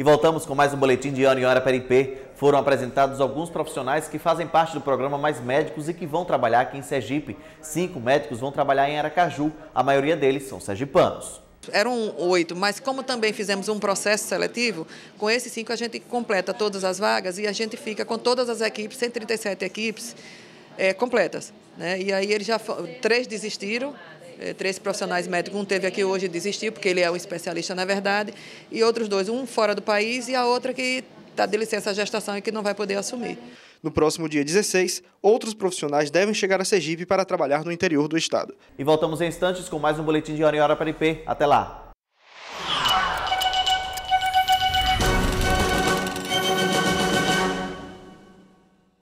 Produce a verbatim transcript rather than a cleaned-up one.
E voltamos com mais um boletim de Hora em Hora Araparipe. Foram apresentados alguns profissionais que fazem parte do programa Mais Médicos e que vão trabalhar aqui em Sergipe. Cinco médicos vão trabalhar em Aracaju. A maioria deles são sergipanos. Eram oito, mas como também fizemos um processo seletivo, com esses cinco a gente completa todas as vagas e a gente fica com todas as equipes, cento e trinta e sete equipes é, completas. Né? E aí eles já, três desistiram, é, três profissionais médicos, um teve aqui hoje e desistiu, porque ele é um especialista na verdade, e outros dois, um fora do país e a outra que está de licença gestação e que não vai poder assumir. No próximo dia dezesseis, outros profissionais devem chegar a Sergipe para trabalhar no interior do estado. E voltamos em instantes com mais um boletim de Hora em Hora Araparipe. Até lá!